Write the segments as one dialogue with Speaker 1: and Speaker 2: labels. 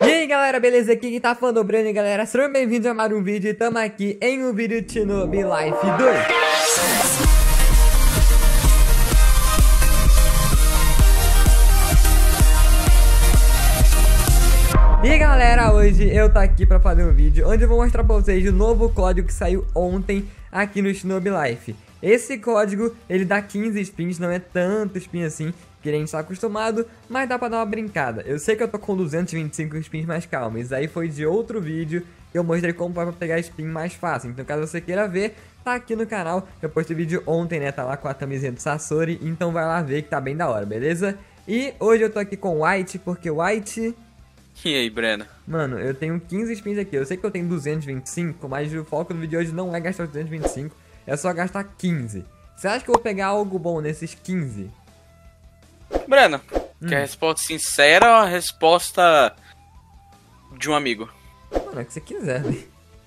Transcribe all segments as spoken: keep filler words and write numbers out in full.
Speaker 1: E aí galera, beleza? Aqui quem tá falando é o Breno, galera. Sejam bem-vindos a mais um vídeo e tamo aqui em um vídeo de Shinobi Life dois. E galera, hoje eu tô aqui pra fazer um vídeo onde eu vou mostrar pra vocês o novo código que saiu ontem aqui no Shinobi Life. Esse código, ele dá quinze spins, não é tanto spin assim que a gente tá acostumado, mas dá pra dar uma brincada. Eu sei que eu tô com duzentos e vinte e cinco spins, mas calma, isso aí foi de outro vídeo que eu mostrei como pra pegar spin mais fácil. Então caso você queira ver, tá aqui no canal. Eu postei vídeo ontem, né, tá lá com a camisinha do Sasori, então vai lá ver que tá bem da hora, beleza? E hoje eu tô aqui com o White, porque o White...
Speaker 2: E aí, Breno?
Speaker 1: Mano, eu tenho quinze spins aqui. Eu sei que eu tenho duzentos e vinte e cinco, mas o foco do vídeo de hoje não é gastar duzentos e vinte e cinco, é só gastar quinze. Você acha que eu vou pegar algo bom nesses quinze?
Speaker 2: Breno,
Speaker 1: Hum.
Speaker 2: quer a resposta sincera ou a resposta de um amigo?
Speaker 1: Mano, é o que você quiser, né?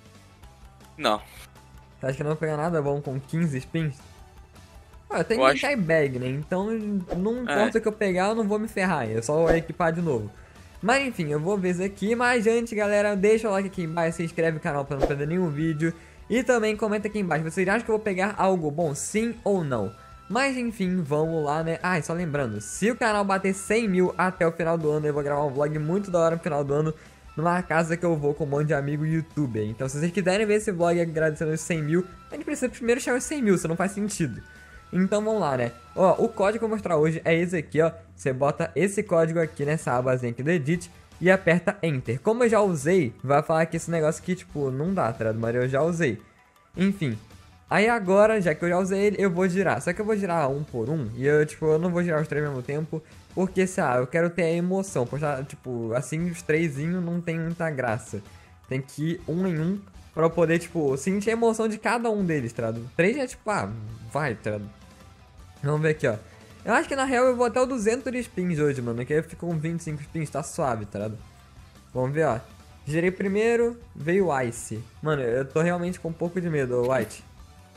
Speaker 2: Não.
Speaker 1: Você acha que eu não vou pegar nada bom com quinze spins? Ah, eu tenho
Speaker 2: Eu
Speaker 1: que
Speaker 2: acho-
Speaker 1: cair bag, né? Então não importa o que eu pegar, eu não vou me ferrar. É só equipar de novo. Mas enfim, eu vou ver isso aqui. Mas antes, galera, deixa o like aqui embaixo, se inscreve no canal pra não perder nenhum vídeo. E também comenta aqui embaixo, vocês acham que eu vou pegar algo bom, sim ou não? Mas enfim, vamos lá, né? Ah, e só lembrando, se o canal bater cem mil até o final do ano, eu vou gravar um vlog muito da hora no final do ano, numa casa que eu vou com um monte de amigo youtuber. Então se vocês quiserem ver esse vlog agradecendo os cem mil, a gente precisa primeiro chegar aos cem mil, senão não faz sentido. Então vamos lá, né? Ó, o código que eu vou mostrar hoje é esse aqui, ó. Você bota esse código aqui nessa abazinha aqui do Edit e aperta Enter. Como eu já usei, vai falar que esse negócio aqui, tipo, não dá, tá ligado? Mas eu já usei. Enfim. Aí agora, já que eu já usei ele, eu vou girar. Só que eu vou girar um por um. E eu, tipo, eu não vou girar os três ao mesmo tempo. Porque, sei lá, eu quero ter a emoção. Postar, tipo, assim, os trêsinhos não tem muita graça. Tem que ir um em um pra eu poder, tipo, sentir a emoção de cada um deles, tá ligado? Três é tipo, ah, vai, tá ligado? Vamos ver aqui, ó. Eu acho que na real eu vou até o duzentos de spins hoje, mano. Que aí eu fico com vinte e cinco spins, tá suave, tá ligado? Vamos ver, ó. Girei primeiro, veio Ice. Mano, eu tô realmente com um pouco de medo, White.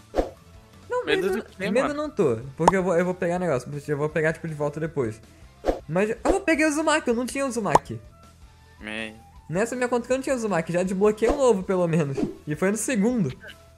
Speaker 1: Não,
Speaker 2: Medo
Speaker 1: medo,
Speaker 2: do quê,
Speaker 1: medo
Speaker 2: mano?
Speaker 1: não tô. Porque eu vou, eu vou pegar negócio. Eu vou pegar, tipo, de volta depois. Mas eu peguei o Uzumaki, eu não tinha o Uzumaki.
Speaker 2: É.
Speaker 1: Nessa minha conta que eu não tinha o Uzumaki, já desbloqueei um novo, pelo menos. E foi no segundo.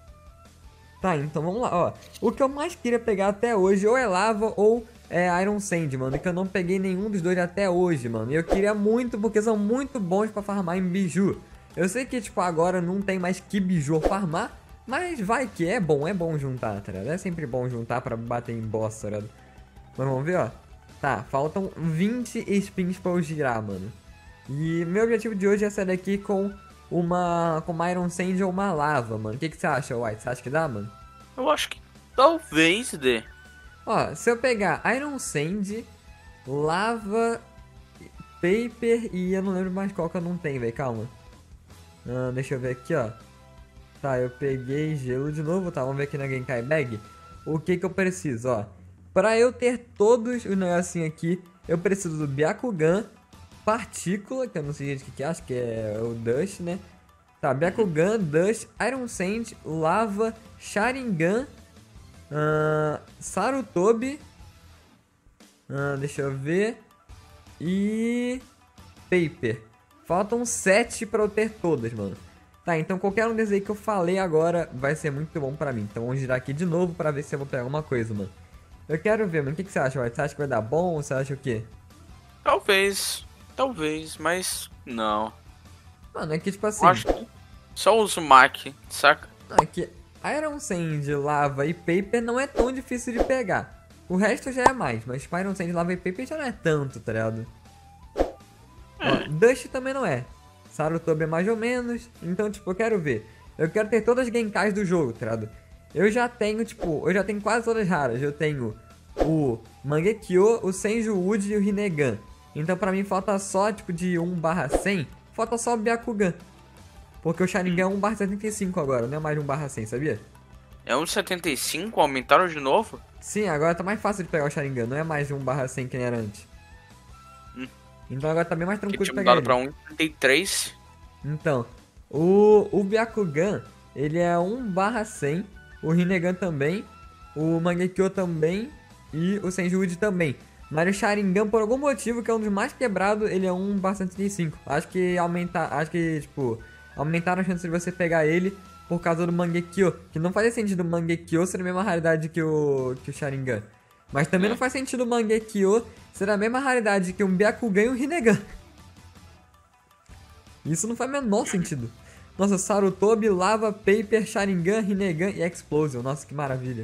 Speaker 1: Tá, então vamos lá, ó. O que eu mais queria pegar até hoje, ou é Lava ou é Iron Sand, mano. Que eu não peguei nenhum dos dois até hoje, mano. E eu queria muito, porque são muito bons pra farmar em Biju. Eu sei que, tipo, agora não tem mais que Biju farmar. Mas vai que é bom, é bom juntar, tá ligado? É sempre bom juntar pra bater em boss, tá ligado? Mas vamos ver, ó. Tá, faltam vinte spins pra eu girar, mano. E meu objetivo de hoje é sair daqui com uma, com uma Iron Sand ou uma Lava, mano. O que, que você acha, White? Você acha que dá, mano?
Speaker 2: Eu acho que talvez dê.
Speaker 1: Ó, se eu pegar Iron Sand, Lava, Paper e eu não lembro mais qual que eu não tenho, velho. Calma. Ah, deixa eu ver aqui, ó. Tá, eu peguei gelo de novo, tá? Vamos ver aqui na Genkai Bag. O que que eu preciso, ó. Pra eu ter todos os negocinhos aqui, eu preciso do Byakugan, Partícula, que eu não sei gente o que que é, acho que é o Dust, né? Tá, Byakugan, Dust, Iron Sand, Lava, Sharingan, uh, Sarutobi, uh, deixa eu ver, e Paper. Faltam sete pra eu ter todas, mano. Tá, então qualquer um desses aí que eu falei agora vai ser muito bom pra mim. Então vamos girar aqui de novo pra ver se eu vou pegar alguma coisa, mano. Eu quero ver, mano. O que, que você acha, White? Você acha que vai dar bom ou você acha o quê?
Speaker 2: Talvez. Talvez, mas não.
Speaker 1: Mano, é que tipo assim...
Speaker 2: Eu acho que só o Uzumaki, saca?
Speaker 1: Não, é que Iron Sand, Lava e Paper não é tão difícil de pegar. O resto já é mais, mas tipo, Iron Sand, Lava e Paper já não é tanto, tá ligado? Ó, Dust também não é. Sarutobi é mais ou menos. Então, tipo, eu quero ver. Eu quero ter todas as Genkais do jogo, tá ligado? Eu já tenho, tipo, eu já tenho quase todas raras. Eu tenho o Mangekyo, o Senju-Uji e o Rinnegan. Então pra mim falta só, tipo, de um barra cem. Falta só o Byakugan. Porque o Sharingan é um barra setenta e cinco agora, não é mais um barra cem, sabia?
Speaker 2: É um setenta e cinco, aumentaram de novo?
Speaker 1: Sim, agora tá mais fácil de pegar o Sharingan. Não é mais um barra cem que nem era antes.
Speaker 2: Hum.
Speaker 1: Então agora tá bem mais
Speaker 2: Que
Speaker 1: tranquilo de
Speaker 2: tinha
Speaker 1: pegar
Speaker 2: mudado
Speaker 1: ele.
Speaker 2: pra um trinta e três.
Speaker 1: Então, o, o Byakugan, ele é um barra cem, o Rinnegan também, o Mangekyo também e o Senju-Uji também. Mas o Sharingan, por algum motivo, que é um dos mais quebrados, ele é um barra cento e cinco. Acho que aumentar, acho que, tipo, aumentaram a chance de você pegar ele por causa do Mangekyo. Que não fazia sentido o Mangekyo ser a mesma raridade que o, que o Sharingan. Mas também
Speaker 2: É.
Speaker 1: não faz sentido o Mangekyo ser a mesma raridade que um Byakugan e um Rinnegan. Isso não faz o menor sentido. Nossa, Sarutobi, Lava, Paper, Sharingan, Rinnegan e Explosion. Nossa, que maravilha.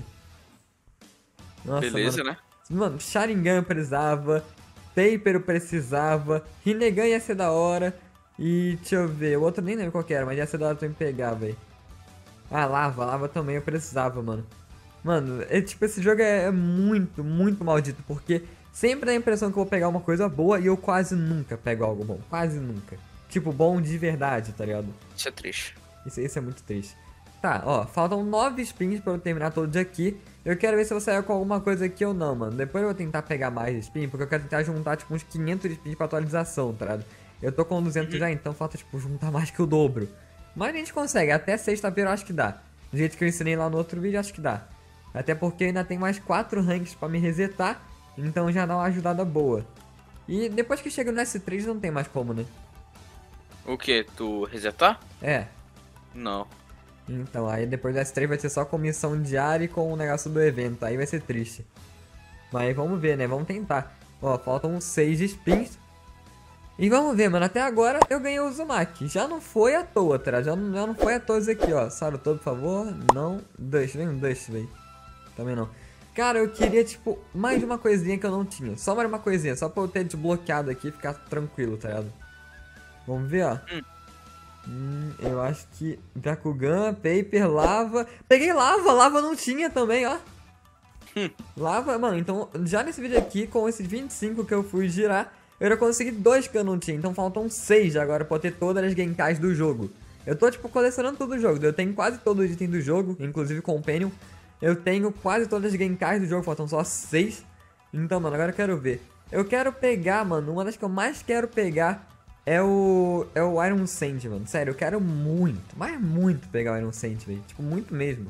Speaker 1: Nossa,
Speaker 2: Beleza,
Speaker 1: mano.
Speaker 2: né?
Speaker 1: Mano, Sharingan eu precisava, Paper eu precisava, Rinnegan ia ser da hora. E deixa eu ver, o outro nem lembro qual que era, mas ia ser da hora pra me pegar, velho. Ah, Lava, Lava também eu precisava, mano. Mano, é, tipo, esse jogo é, é muito, muito maldito, porque sempre dá a impressão que eu vou pegar uma coisa boa e eu quase nunca pego algo bom. Quase nunca. Tipo, bom de verdade, tá ligado?
Speaker 2: Isso é triste.
Speaker 1: Isso, isso é muito triste. Tá, ó, faltam nove spins pra eu terminar todos aqui. Eu quero ver se eu saio com alguma coisa aqui ou não, mano. Depois eu vou tentar pegar mais spin, porque eu quero tentar juntar, tipo, uns quinhentos spins pra atualização, tá ligado? Eu tô com duzentos
Speaker 2: Uhum.
Speaker 1: já, então falta, tipo, juntar mais que o dobro. Mas a gente consegue, até sexta-feira eu acho que dá. Do jeito que eu ensinei lá no outro vídeo, acho que dá. Até porque ainda tem mais quatro ranks pra me resetar, então já dá uma ajudada boa. E depois que chega no S três não tem mais como, né?
Speaker 2: O que? Tu resetar?
Speaker 1: É.
Speaker 2: Não.
Speaker 1: Então, aí depois do S três vai ser só com missão diária e com o negócio do evento. Aí vai ser triste. Mas vamos ver, né? Vamos tentar. Ó, faltam seis spins. E vamos ver, mano. Até agora eu ganhei o Uzumaki. Já não foi à toa, tá? Já não, já não foi à toa isso aqui, ó. Sarutobi, por favor. Não. Dust, vem um Dust, velho. Também não. Cara, eu queria, tipo, mais uma coisinha que eu não tinha. Só mais uma coisinha. Só pra eu ter desbloqueado aqui e ficar tranquilo, tá ligado? Vamos ver, ó.
Speaker 2: Hum.
Speaker 1: Hum, eu acho que Byakugan, Paper, Lava. Peguei Lava, Lava não tinha também, ó.
Speaker 2: Hum.
Speaker 1: Lava, mano, então já nesse vídeo aqui, com esses vinte e cinco que eu fui girar, eu já consegui dois que eu não tinha. Então faltam seis agora pra eu ter todas as Genkais do jogo. Eu tô, tipo, colecionando todo o jogo. Eu tenho quase todo o item do jogo, inclusive Companion. Eu tenho quase todas as Genkais do jogo, faltam só seis. Então, mano, agora eu quero ver. Eu quero pegar, mano, uma das que eu mais quero pegar é o é o Iron Sand, mano. Sério, eu quero muito, mas muito pegar o Iron Sand, velho. Tipo, muito mesmo.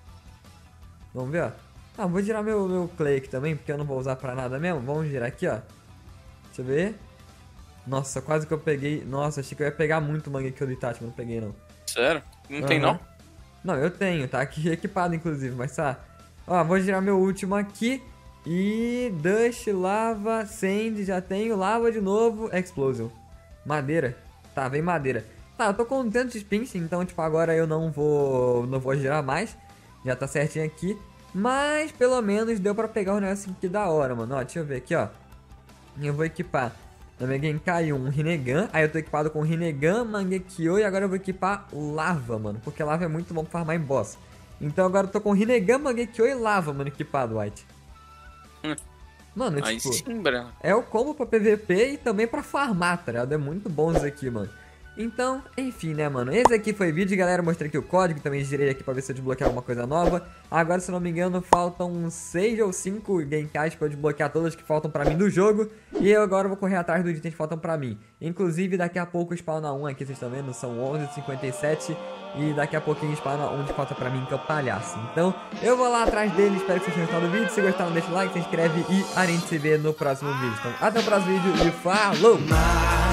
Speaker 1: Vamos ver, ó. Ah, vou girar meu, meu Clay aqui também, porque eu não vou usar pra nada mesmo. Vamos girar aqui, ó. Deixa eu ver. Nossa, quase que eu peguei. Nossa, achei que eu ia pegar muito Mangekyo do Itachi, mas não peguei, não.
Speaker 2: Sério? Não tem,
Speaker 1: Aham.
Speaker 2: não?
Speaker 1: Não, eu tenho, tá aqui equipado, inclusive, mas tá. Ó, vou girar meu último aqui. E Dust, Lava, Sand, já tenho. Lava de novo, Explosion. Madeira. Tá, vem madeira. Tá, eu tô com duzentos spins, então, tipo, agora eu não vou não vou girar mais. Já tá certinho aqui. Mas, pelo menos, deu pra pegar o negócio aqui da hora, mano. Ó, deixa eu ver aqui, ó. Eu vou equipar na minha Genkai um Rinnegan. Aí eu tô equipado com Rinnegan, Mangekyo. E agora eu vou equipar Lava, mano. Porque Lava é muito bom pra farmar em boss. Então agora eu tô com Rinnegan, Mangekyo e Lava, mano, equipado, White.
Speaker 2: Hum.
Speaker 1: Mano,
Speaker 2: Aí
Speaker 1: tipo...
Speaker 2: sim, Breno.
Speaker 1: É o combo pra P V P e também pra farmar, tá ligado? É muito bom isso aqui, mano. Então, enfim, né, mano? Esse aqui foi o vídeo, galera. Mostrei aqui o código, também girei aqui pra ver se eu desbloquear alguma coisa nova. Agora, se eu não me engano, faltam seis ou cinco Genkais pra eu desbloquear todas que faltam pra mim do jogo. E eu agora vou correr atrás dos itens que faltam pra mim. Inclusive, daqui a pouco spawna um aqui, vocês estão vendo? São onze e cinquenta e sete. E daqui a pouquinho spawna um de falta pra mim, que é o palhaço. Então, eu vou lá atrás dele. Espero que vocês tenham gostado do vídeo. Se gostaram, deixa o like, se inscreve e a gente se vê no próximo vídeo. Então, até o próximo vídeo e falou!